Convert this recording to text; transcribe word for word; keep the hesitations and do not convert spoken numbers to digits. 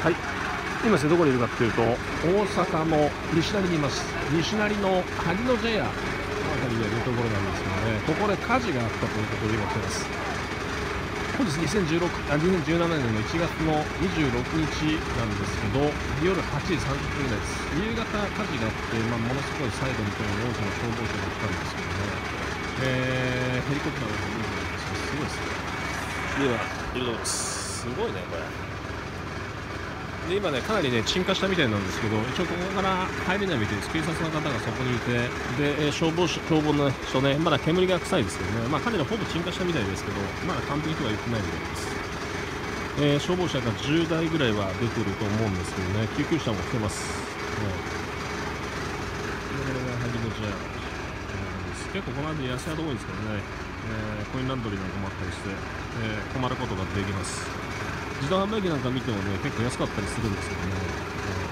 はい、今ですね、どこにいるかっていうと、大阪の西成にいます。西成の萩野茶屋の辺りにいるところなんですけどね、ここで火事があったということで今来てます。本日にせんじゅうろくあにせんじゅうななねんのいちがつのにじゅうろくにちなんですけど、夜はちじさんじゅっぷんぐらいです。夕方火事があって、まあ、ものすごいサイレントに大勢の消防車が来たんですけどね、えー、ヘリコプターの上にいるんですけど、すごいですね。では、いるところです。すごいね、これ。で今ね、かなりね、鎮火したみたいなんですけど、一応ここから入れないみたいです。警察の方がそこにいて、で、えー消防車、消防の人ね、まだ煙が臭いですけどね、まあ、かなりほぼ鎮火したみたいですけど、まだ完璧とは言ってないみたいです。えー消防車がじゅうだいぐらいは出てると思うんですけどね、救急車も来てます。ね、これが萩野茶屋なんです。結構この辺り安宿多いんですけどね、えーコインランドリーなんかもあったりして、えー泊まることができます。自動販売機なんか見てもね、結構安かったりするんですけどね、